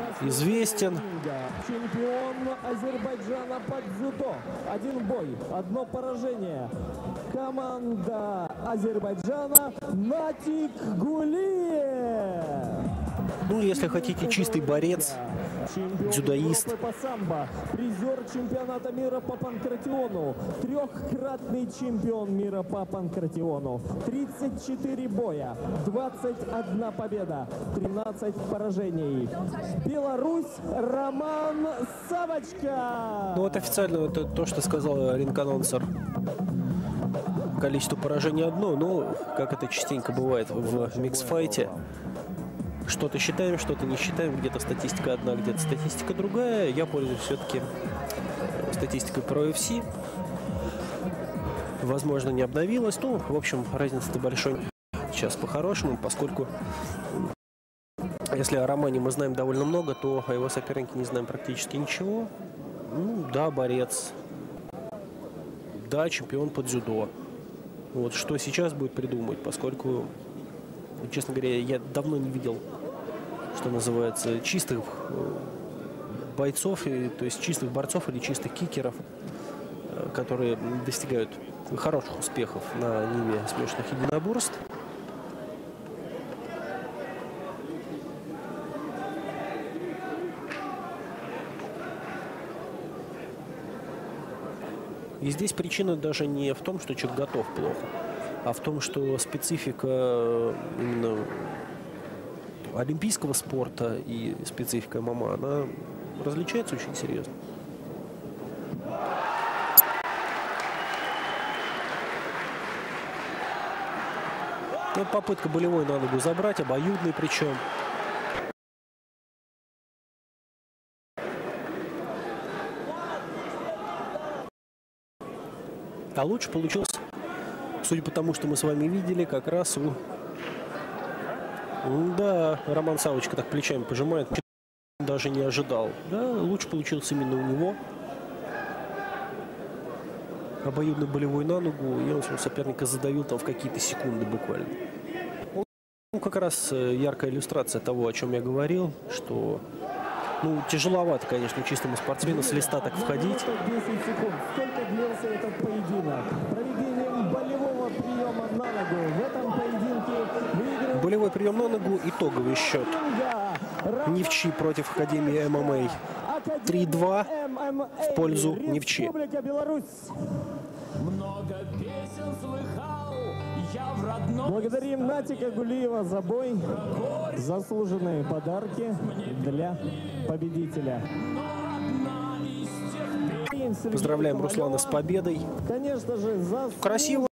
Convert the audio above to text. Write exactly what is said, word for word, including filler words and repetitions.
известен. Чемпион Азербайджана по дзюдо. Один бой, одно поражение. Команда Азербайджана Натик Гулиев. Ну, если хотите, чистый борец, дзюдоист. По самбо, призер чемпионата мира по панкратиону, трехкратный чемпион мира по панкратиону, тридцать четыре боя, двадцать одна победа, тринадцать поражений. Беларусь, Роман Савочка. Ну, вот официально это то, что сказал ринг-анонсер. Количество поражений одно, но, как это частенько бывает в микс-файте, что-то считаем, что-то не считаем, где-то статистика одна, где-то статистика другая. Я пользуюсь все-таки статистикой про ю эф си. Возможно, не обновилась. Ну, в общем, разница-то большой сейчас по-хорошему, поскольку если о Романе мы знаем довольно много, то о его сопернике не знаем практически ничего. Ну, да, борец. Да, чемпион по дзюдо. Вот что сейчас будет придумать, поскольку, честно говоря, я давно не видел, что называется, чистых бойцов, то есть чистых борцов или чистых кикеров, которые достигают хороших успехов на ниве смешанных единоборств. И здесь причина даже не в том, что человек готов плохо, а в том, что специфика именно олимпийского спорта и специфика эм эм а, она различается очень серьезно. Вот попытка болевой на ногу забрать, обоюдный причем. А лучше получился, судя по тому, что мы с вами видели, как раз у... Да, Роман Савочка так плечами пожимает, даже не ожидал. Да, лучше получился именно у него. Обоюдный болевой на ногу, и он своего соперника задавил там в какие-то секунды буквально. Ну, как раз яркая иллюстрация того, о чем я говорил, что... Ну, тяжеловато, конечно, чистому спортсмену с листа так входить. десять секунд. Сколько длился этот поединок? Проведением болевого приема на ногу в этом поединке выиграл... Болевой прием на ногу, итоговый счет. Нивчи против Академии эм эм а. три-два в пользу Нивчи. Благодарим Натика Гулиева за бой. Заслуженные подарки для победителя. Поздравляем Руслана с победой. Конечно же, за красиво.